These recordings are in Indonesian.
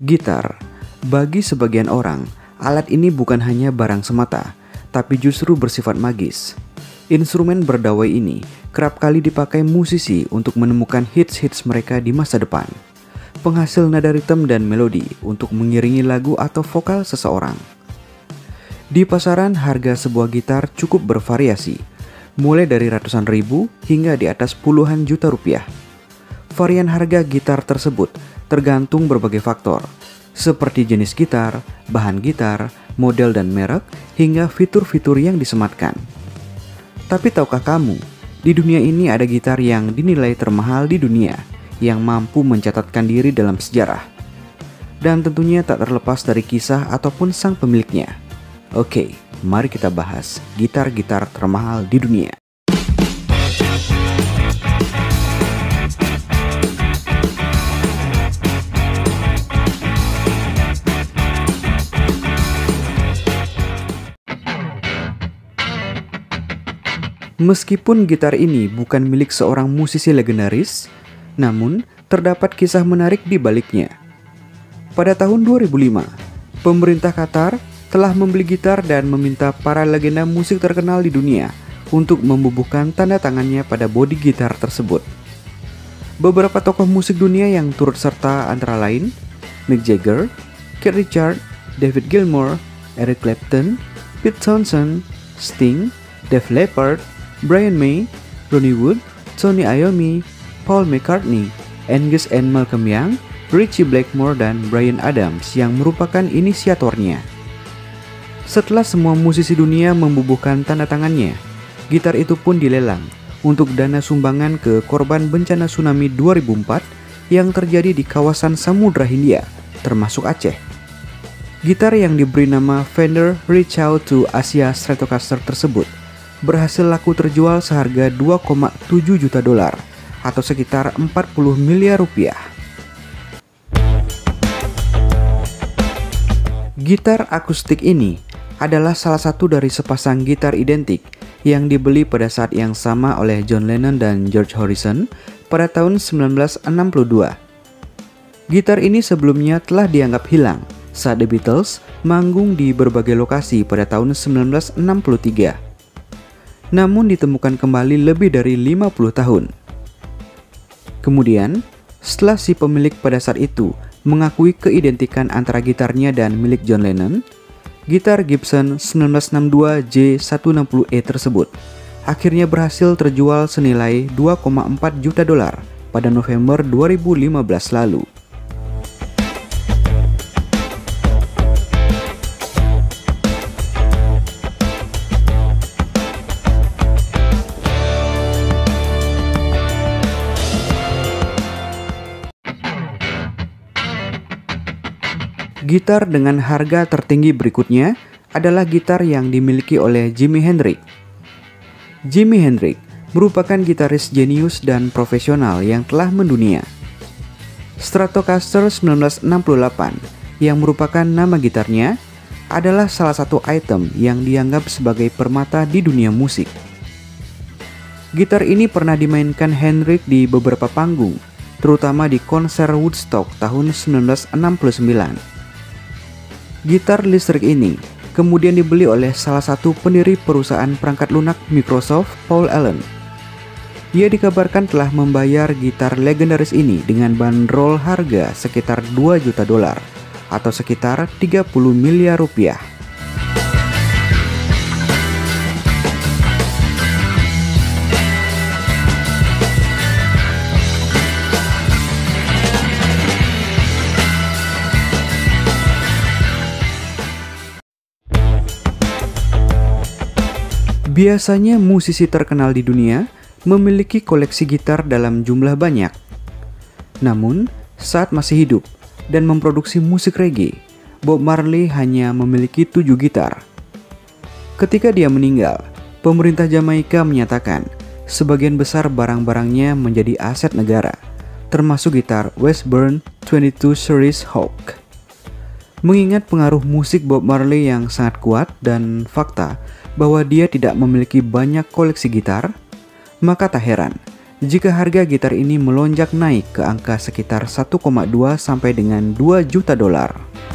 Gitar. Bagi sebagian orang, alat ini bukan hanya barang semata, tapi justru bersifat magis. Instrumen berdawai ini kerap kali dipakai musisi untuk menemukan hits-hits mereka di masa depan. Penghasil nada ritme dan melodi untuk mengiringi lagu atau vokal seseorang. Di pasaran, harga sebuah gitar cukup bervariasi, mulai dari ratusan ribu hingga di atas puluhan juta rupiah. Varian harga gitar tersebut tergantung berbagai faktor, seperti jenis gitar, bahan gitar, model dan merek, hingga fitur-fitur yang disematkan. Tapi tahukah kamu, di dunia ini ada gitar yang dinilai termahal di dunia, yang mampu mencatatkan diri dalam sejarah. Dan tentunya tak terlepas dari kisah ataupun sang pemiliknya. Oke, mari kita bahas gitar-gitar termahal di dunia. Meskipun gitar ini bukan milik seorang musisi legendaris, namun terdapat kisah menarik di baliknya. Pada tahun 2005, pemerintah Qatar telah membeli gitar dan meminta para legenda musik terkenal di dunia untuk membubuhkan tanda tangannya pada bodi gitar tersebut. Beberapa tokoh musik dunia yang turut serta antara lain Mick Jagger, Keith Richards, David Gilmour, Eric Clapton, Pete Townshend, Sting, Def Leppard, Brian May, Ronnie Wood, Tony Iommi, Paul McCartney, Angus and Malcolm Young, Ritchie Blackmore, dan Bryan Adams yang merupakan inisiatornya. Setelah semua musisi dunia membubuhkan tanda tangannya, gitar itu pun dilelang untuk dana sumbangan ke korban bencana tsunami 2004 yang terjadi di kawasan Samudra Hindia, termasuk Aceh. Gitar yang diberi nama Fender Reach Out to Asia Stratocaster tersebut berhasil laku terjual seharga 2,7 juta dolar atau sekitar 40 miliar rupiah. Gitar akustik ini adalah salah satu dari sepasang gitar identik yang dibeli pada saat yang sama oleh John Lennon dan George Harrison pada tahun 1962. Gitar ini sebelumnya telah dianggap hilang saat The Beatles manggung di berbagai lokasi pada tahun 1963. Namun ditemukan kembali lebih dari 50 tahun. Kemudian, setelah si pemilik pada saat itu mengakui keidentikan antara gitarnya dan milik John Lennon, gitar Gibson 1962 J160E tersebut akhirnya berhasil terjual senilai 2,4 juta dolar pada November 2015 lalu. Gitar dengan harga tertinggi berikutnya adalah gitar yang dimiliki oleh Jimi Hendrix. Jimi Hendrix merupakan gitaris jenius dan profesional yang telah mendunia. Stratocaster 1968 yang merupakan nama gitarnya adalah salah satu item yang dianggap sebagai permata di dunia musik. Gitar ini pernah dimainkan Hendrix di beberapa panggung, terutama di konser Woodstock tahun 1969. Gitar listrik ini kemudian dibeli oleh salah satu pendiri perusahaan perangkat lunak Microsoft, Paul Allen. Ia dikabarkan telah membayar gitar legendaris ini dengan bandrol harga sekitar 2 juta dolar atau sekitar 30 miliar rupiah. Biasanya musisi terkenal di dunia memiliki koleksi gitar dalam jumlah banyak. Namun, saat masih hidup dan memproduksi musik reggae, Bob Marley hanya memiliki 7 gitar. Ketika dia meninggal, pemerintah Jamaika menyatakan sebagian besar barang-barangnya menjadi aset negara, termasuk gitar Washburn 22 Series Hawk. Mengingat pengaruh musik Bob Marley yang sangat kuat dan fakta bahwa dia tidak memiliki banyak koleksi gitar, maka tak heran jika harga gitar ini melonjak naik ke angka sekitar 1,2 sampai dengan 2 juta dolar.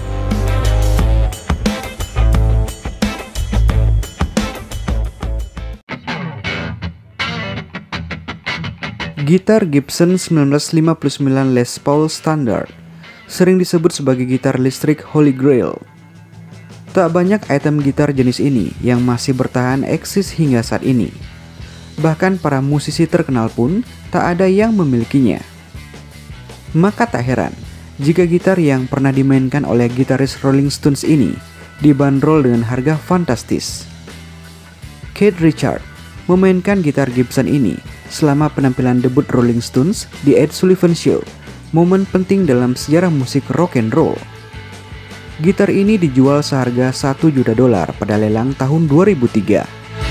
Gitar Gibson 1959 Les Paul Standard sering disebut sebagai gitar listrik Holy Grail. Tak banyak item gitar jenis ini yang masih bertahan eksis hingga saat ini. Bahkan para musisi terkenal pun tak ada yang memilikinya. Maka tak heran jika gitar yang pernah dimainkan oleh gitaris Rolling Stones ini dibanderol dengan harga fantastis. Keith Richards memainkan gitar Gibson ini selama penampilan debut Rolling Stones di Ed Sullivan Show, momen penting dalam sejarah musik rock and roll. Gitar ini dijual seharga 1 juta dolar pada lelang tahun 2003.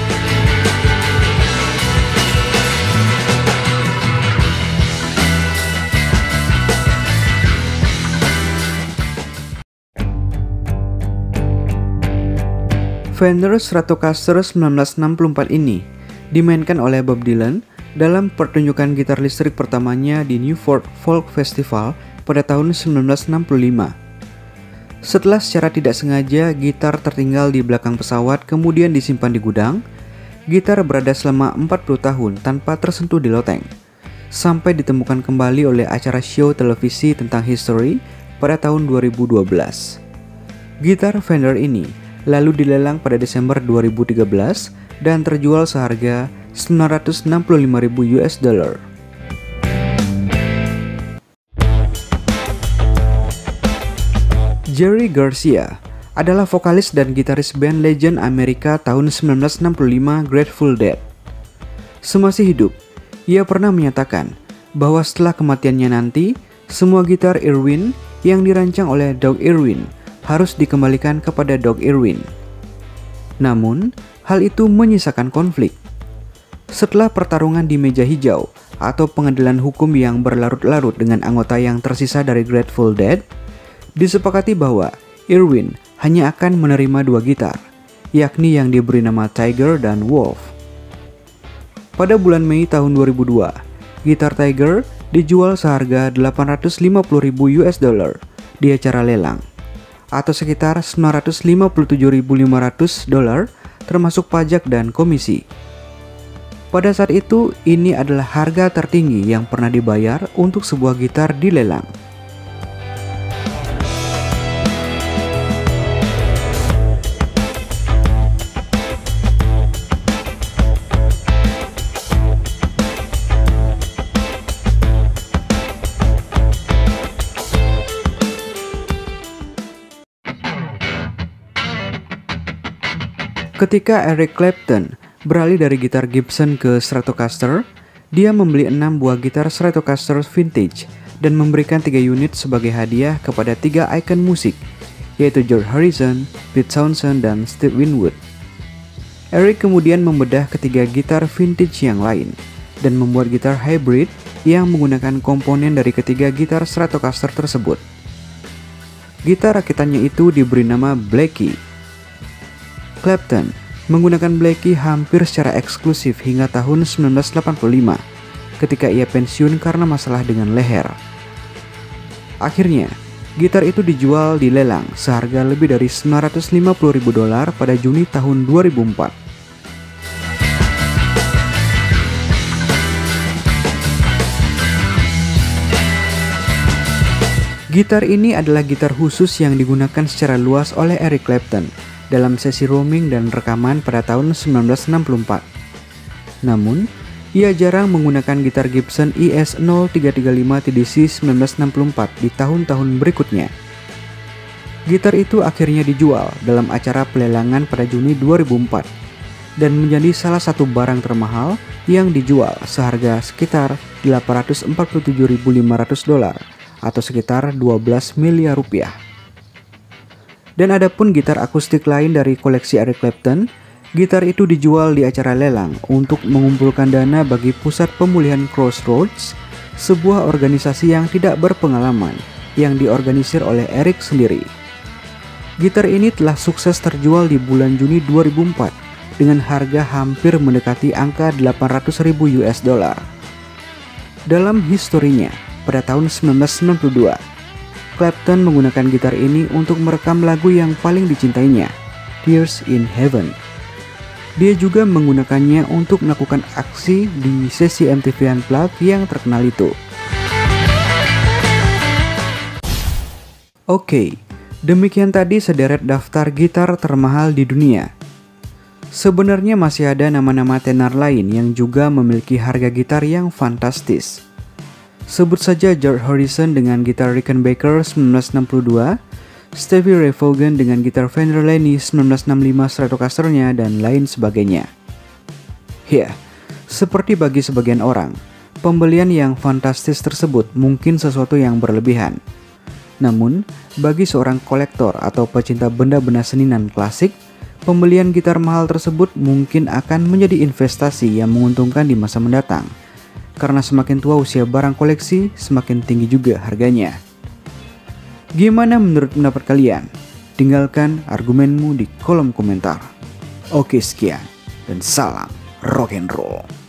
Fender Stratocaster 1964 ini dimainkan oleh Bob Dylan dalam pertunjukan gitar listrik pertamanya di Newport Folk Festival pada tahun 1965. Setelah secara tidak sengaja gitar tertinggal di belakang pesawat kemudian disimpan di gudang, gitar berada selama 40 tahun tanpa tersentuh di loteng, sampai ditemukan kembali oleh acara show televisi tentang history pada tahun 2012. Gitar Fender ini lalu dilelang pada Desember 2013 dan terjual seharga $965.000. Jerry Garcia adalah vokalis dan gitaris band legend Amerika tahun 1965 Grateful Dead. Semasih hidup, ia pernah menyatakan bahwa setelah kematiannya nanti, semua gitar Irwin yang dirancang oleh Doug Irwin harus dikembalikan kepada Doug Irwin. Namun, hal itu menyisakan konflik. Setelah pertarungan di meja hijau atau pengadilan hukum yang berlarut-larut dengan anggota yang tersisa dari Grateful Dead, disepakati bahwa Irwin hanya akan menerima 2 gitar, yakni yang diberi nama Tiger dan Wolf. Pada bulan Mei tahun 2002, gitar Tiger dijual seharga $850.000 di acara lelang, atau sekitar $957.500 termasuk pajak dan komisi. Pada saat itu, ini adalah harga tertinggi yang pernah dibayar untuk sebuah gitar di lelang. Ketika Eric Clapton beralih dari gitar Gibson ke Stratocaster, dia membeli 6 buah gitar Stratocaster vintage dan memberikan 3 unit sebagai hadiah kepada 3 ikon musik, yaitu George Harrison, Pete Townshend, dan Steve Winwood. Eric kemudian membedah ketiga gitar vintage yang lain dan membuat gitar hybrid yang menggunakan komponen dari ketiga gitar Stratocaster tersebut. Gitar rakitannya itu diberi nama Blackie. Clapton menggunakan Blackie hampir secara eksklusif hingga tahun 1985 ketika ia pensiun karena masalah dengan leher. Akhirnya, gitar itu dijual di lelang seharga lebih dari $950.000 pada Juni tahun 2004. Gitar ini adalah gitar khusus yang digunakan secara luas oleh Eric Clapton dalam sesi roaming dan rekaman pada tahun 1964. Namun, ia jarang menggunakan gitar Gibson ES-0335 TDC 1964 di tahun-tahun berikutnya. Gitar itu akhirnya dijual dalam acara pelelangan pada Juni 2004 dan menjadi salah satu barang termahal yang dijual seharga sekitar $847.500 atau sekitar 12 miliar rupiah. Dan adapun gitar akustik lain dari koleksi Eric Clapton, gitar itu dijual di acara lelang untuk mengumpulkan dana bagi Pusat Pemulihan Crossroads, sebuah organisasi yang tidak berpengalaman yang diorganisir oleh Eric sendiri. Gitar ini telah sukses terjual di bulan Juni 2004 dengan harga hampir mendekati angka $800.000. Dalam historinya, pada tahun 1992, Clapton menggunakan gitar ini untuk merekam lagu yang paling dicintainya, Tears in Heaven. Dia juga menggunakannya untuk melakukan aksi di sesi MTV Unplugged yang terkenal itu. Oke, demikian tadi sederet daftar gitar termahal di dunia. Sebenarnya masih ada nama-nama tenar lain yang juga memiliki harga gitar yang fantastis. Sebut saja George Harrison dengan gitar Rickenbacker 1962, Stevie Ray Vaughan dengan gitar Fender Laney 1965 Stratocaster-nya, dan lain sebagainya. Ya, seperti bagi sebagian orang, pembelian yang fantastis tersebut mungkin sesuatu yang berlebihan. Namun, bagi seorang kolektor atau pecinta benda-benda seni nan klasik, pembelian gitar mahal tersebut mungkin akan menjadi investasi yang menguntungkan di masa mendatang. Karena semakin tua usia barang koleksi, semakin tinggi juga harganya. Gimana menurut pendapat kalian? Tinggalkan argumenmu di kolom komentar. Oke, sekian dan salam rock and roll.